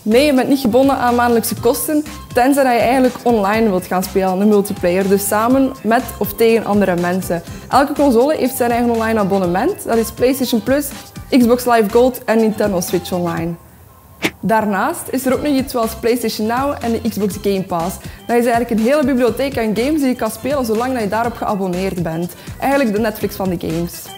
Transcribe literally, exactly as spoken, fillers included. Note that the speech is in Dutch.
Nee, je bent niet gebonden aan maandelijkse kosten, tenzij dat je eigenlijk online wilt gaan spelen, een multiplayer. Dus samen met of tegen andere mensen. Elke console heeft zijn eigen online abonnement. Dat is PlayStation Plus, Xbox Live Gold en Nintendo Switch Online. Daarnaast is er ook nog iets zoals PlayStation Now en de Xbox Game Pass. Dat is eigenlijk een hele bibliotheek aan games die je kan spelen zolang je daarop geabonneerd bent. Eigenlijk de Netflix van de games.